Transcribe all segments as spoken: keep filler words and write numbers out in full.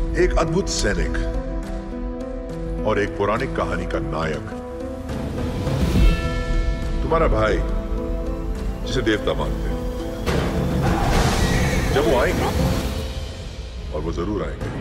एक अद्भुत सैनिक और एक पौराणिक कहानी का नायक, तुम्हारा भाई जिसे देवता मानते हैं। जब वो आएंगे, और वो जरूर आएंगे,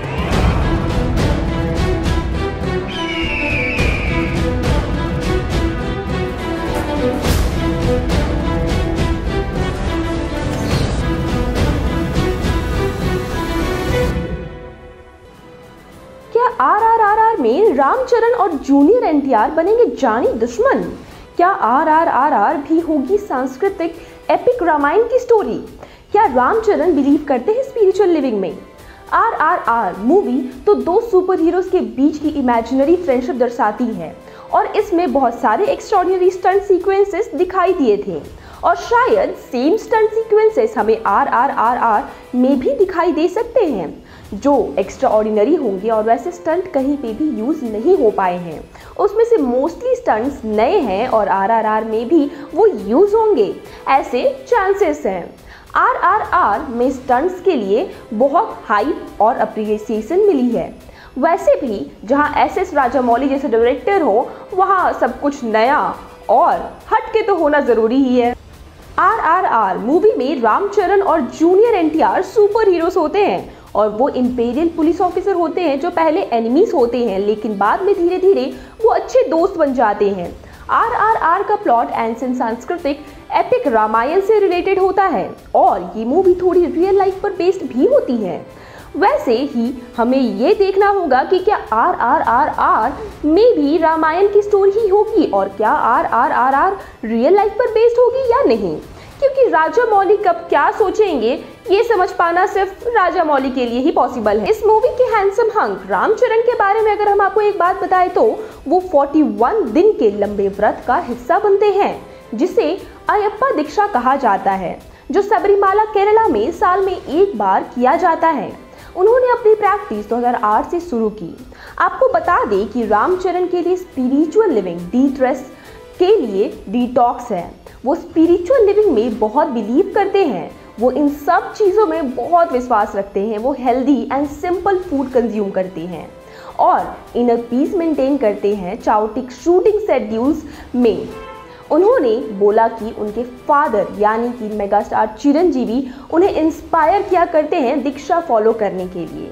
आर आर आर आर में रामचरण और जूनियर एन टी आर बनेंगे जानी दुश्मन। क्या आर आर आर आर भी होगी सांस्कृतिक एपिक रामायण की स्टोरी? क्या रामचरण बिलीव करते हैं स्पिरिचुअल लिविंग में? आर आर आर मूवी तो दो सुपर हीरोज के बीच की इमेजिनरी फ्रेंडशिप दर्शाती है और इसमें बहुत सारे एक्स्ट्राऑर्डिनरी स्टंट सीक्वेंसेस दिखाई दिए थे और शायद सेम स्टंट सीक्वेंसेस हमें आर आर आर आर में भी दिखाई दे सकते हैं जो एक्स्ट्रा ऑर्डिनरी होंगे और वैसे स्टंट कहीं पे भी यूज़ नहीं हो पाए हैं। उसमें से मोस्टली स्टंट्स नए हैं और आर आर आर में भी वो यूज़ होंगे, ऐसे चांसेस हैं। आर आर आर में स्टंट्स के लिए बहुत हाइप और अप्रिसिएशन मिली है। वैसे भी जहां एस एस राजामौली जैसे डायरेक्टर हो वहां सब कुछ नया और हटके तो होना ज़रूरी ही है। आर आर आर मूवी में रामचरण और junior N T R super heroes होते हैं और वो इंपीरियल पुलिस ऑफिसर होते हैं जो पहले एनिमीज होते हैं लेकिन बाद में धीरे धीरे वो अच्छे दोस्त बन जाते हैं। आर आर आर का प्लॉट एंशिएंट सांस्कृतिक एपिक रामायण से रिलेटेड होता है और ये मूवी थोड़ी रियल लाइफ पर बेस्ड भी होती है। वैसे ही हमें ये देखना होगा कि क्या आर आर आर आर में भी रामायण की स्टोरी ही होगी और क्या R R R R real life पर बेस्ड होगी या नहीं, क्योंकि राजामौली कब क्या सोचेंगे ये समझ पाना सिर्फ राजामौली के लिए ही पॉसिबल है। इस मूवी के हैंडसम हंक रामचरण के बारे में अगर हम आपको एक बात बताएं तो वो इकतालीस दिन के लंबे व्रत का हिस्सा बनते हैं जिसे अयप्पा दीक्षा कहा जाता है, जो सबरीमाला केरला में साल में एक बार किया जाता है। उन्होंने अपनी प्रैक्टिस दो हज़ार आठ से शुरू की। आपको बता दें कि रामचरण के लिए स्पिरिचुअल लिविंग डी स्ट्रेस के लिए डिटॉक्स है। वो स्पिरिचुअल लिविंग में बहुत बिलीव करते हैं, वो इन सब चीज़ों में बहुत विश्वास रखते हैं। वो healthy and simple food consume करते हैं और इनर पीस मेंटेन करते हैं चाओटिक शूटिंग शेड्यूल्स में। उन्होंने बोला कि उनके फादर यानी कि मेगास्टार चिरंजीवी उन्हें इंस्पायर किया करते हैं दीक्षा फॉलो करने के लिए।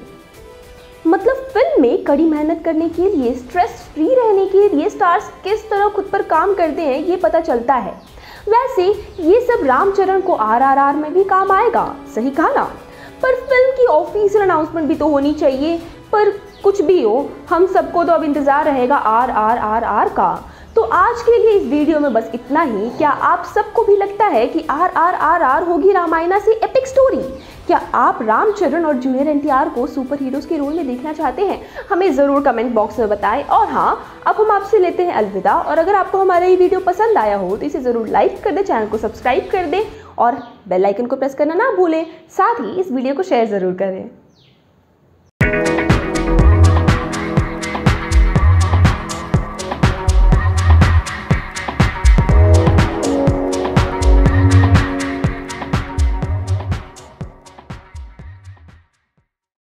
मतलब फिल्म में कड़ी मेहनत करने के लिए, स्ट्रेस फ्री रहने के लिए स्टार्स किस तरह खुद पर काम करते हैं ये पता चलता है। वैसे ये सब रामचरण को आर आर आर में भी काम आएगा, सही कहा ना? पर फिल्म की ऑफिशियल अनाउंसमेंट भी तो होनी चाहिए। पर कुछ भी हो, हम सबको तो अब इंतजार रहेगा आर आर आर आर का। तो आज के लिए इस वीडियो में बस इतना ही। क्या आप सबको भी लगता है कि आर आर आर आर होगी रामायण से एपिक स्टोरी? क्या आप रामचरण और जूनियर एन टी आर को सुपर हीरोज के रोल में देखना चाहते हैं? हमें ज़रूर कमेंट बॉक्स में बताएं। और हाँ, अब हम आपसे लेते हैं अलविदा। और अगर आपको हमारा ये वीडियो पसंद आया हो तो इसे ज़रूर लाइक कर दें, चैनल को सब्सक्राइब कर दें और बेल आइकन को प्रेस करना ना भूलें। साथ ही इस वीडियो को शेयर ज़रूर करें।